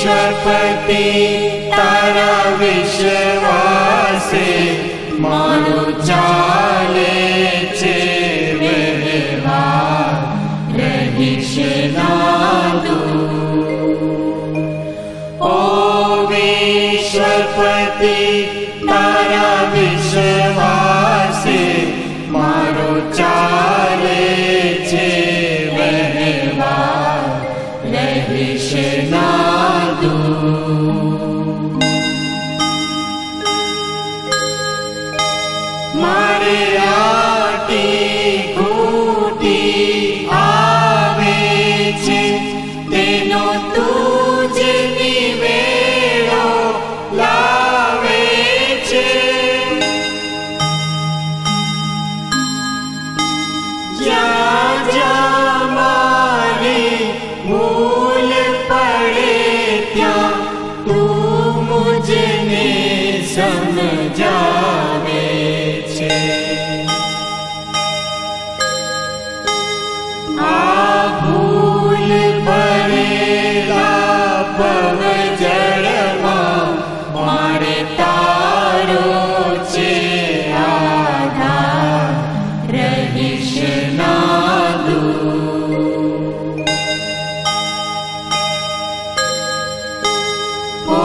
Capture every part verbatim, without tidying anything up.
ईश्वरपति तारा विश्वासे मारू चाले छे व्यवहार रहीश नादू। ओ विश्वपति तारा विश्वासे मारू चाले छे व्यवहार रहीश नादू। मारे आटी घूटी आवे छे तेनो तुझे निवेड़ो लावे छे। जा जा मारे भूल पड़े त्या तू मुझने समझावे छे। आ भूल पड़ेला पवजड़मा मारे तारो छे आधार रहीश नादू। ओ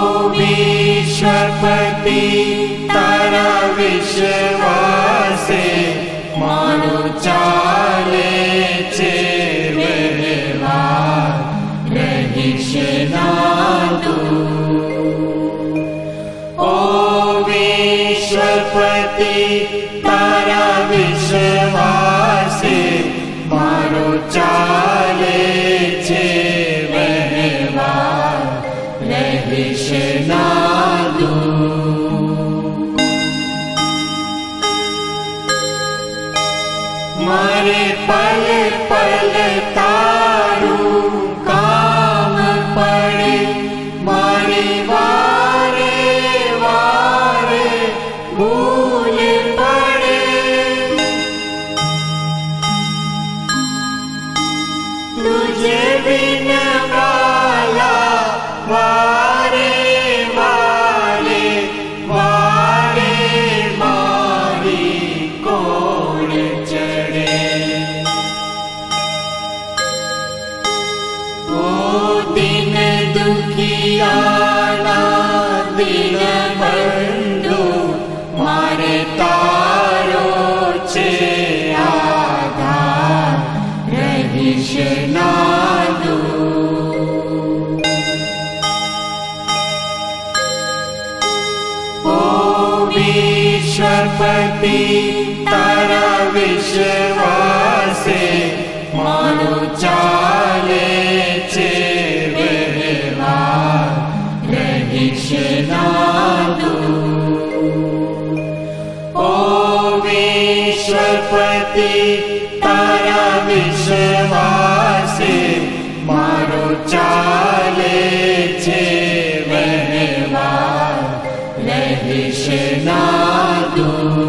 विश्वपति तारा विश्वासे मारू चाले छे व्यवहार रहीश नादू। ओ विश्वपति तारा विश्वासे मारू चाले छे व्यवहार रहीश नादू। मारे पल पल तारू काम पड़े मारी वारे वारे भूल पड़े। तुझे बिन वाला वारे वारे वारे मारी कोण चढ़े। ओ दिन दुखियाना दिन बंधु मारे तारो छे आधार रहीश नादू। ओ विश्वपति तारा विश्वासे मारू चाले छे व्यवहार रहीश नादू। ओ विश्वपति तारा विश्वासे मारू चाले छे व्यवहार रहीश नादू।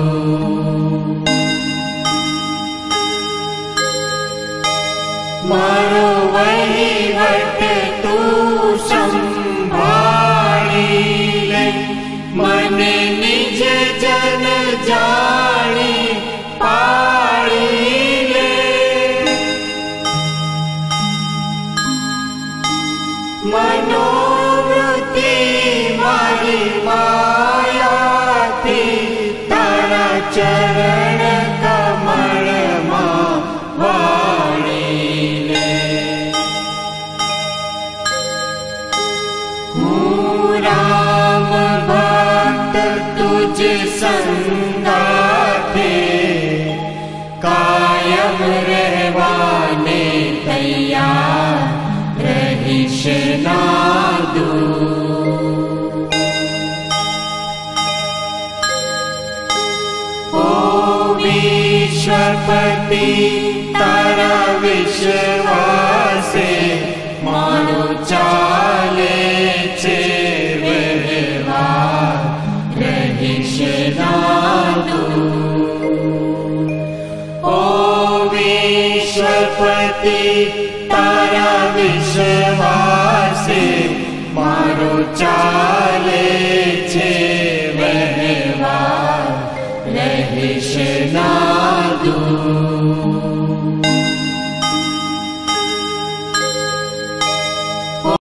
मारो वहीवट तू संभाળી ले मने निज जन जाणी पाड़ी ले। मनोवृत्ति मारी माया थी तारा चरण कमल मां वाणी ले। हूँ राम भक्त तुझ संगाथे कायम रहवाने तैयार रहीश नादू। ओ विश्वपति तारा विश्वासे मारू चाले छे व्यवहार रहीश नादू। ओ विश्वपति तारा विश्वासे રહીશ ના દૂર.